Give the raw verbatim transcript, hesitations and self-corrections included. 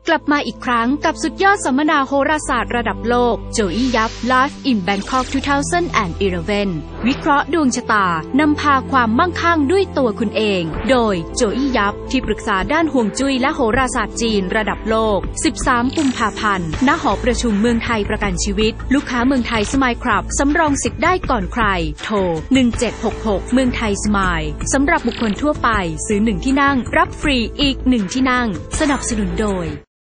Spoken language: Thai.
กลับมาอีกครั้งกับสุดยอดสัมมนาโหราศาสตร์ระดับโลกโจอี้ยับ Live in Bangkok สองพันสิบเอ็ดวิเคราะห์ดวงชะตานำพาความมั่งคั่งด้วยตัวคุณเองโดยโจอี้ยับที่ปรึกษาด้านห่วงจุ้ยและโหราศาสตร์จีนระดับโลกสิบสามกุมภาพันธ์ณหอประชุมเมืองไทยประกันชีวิตลูกค้าเมืองไทยสมายครับสำรองสิทธิ์ได้ก่อนใครโทรหนึ่งเจ็ดหกหกเมืองไทยสมายสำหรับบุคคลทั่วไปซื้อหนึ่งที่นั่งรับฟรีอีกหนึ่งที่นั่งสนับสนุนโดย